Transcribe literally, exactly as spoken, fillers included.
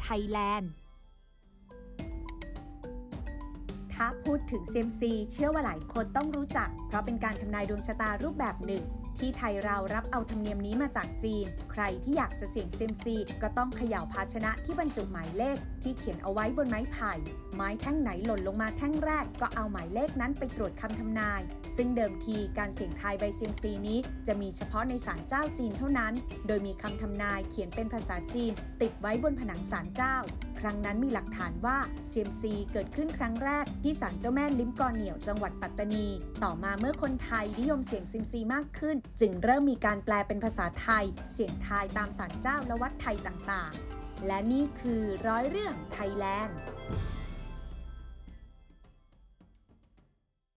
ไทยแลนด์ถ้าพูดถึงเซียมซีเชื่อว่าหลายคนต้องรู้จักเพราะเป็นการทำนายดวงชะตารูปแบบหนึ่งที่ไทยเรารับเอาธรรมเนียมนี้มาจากจีนใครที่อยากจะเสี่ยงเซียมซีก็ต้องเขย่าภาชนะที่บรรจุหมายเลขที่เขียนเอาไว้บนไม้ไผ่ไม้แท่งไหนหล่นลงมาแท่งแรกก็เอาหมายเลขนั้นไปตรวจคำทำนายซึ่งเดิมทีการเสี่ยงทายใบเซียมซีนี้จะมีเฉพาะในศาลเจ้าจีนเท่านั้นโดยมีคำทำนายเขียนเป็นภาษาจีนติดไว้บนผนังศาลเจ้าครั้งนั้นมีหลักฐานว่าเซียมซีเกิดขึ้นครั้งแรกที่ศาลเจ้าแม่ลิ้มกอเหนี่ยวจังหวัดปัตตานีต่อมาเมื่อคนไทยนิยมเสี่ยงเซียมซีมากขึ้นจึงเริ่มมีการแปลเป็นภาษาไทยเสี่ยงทายตามศาลเจ้าและวัดไทยต่างๆและนี่คือร้อยเรื่องไทยแลนด์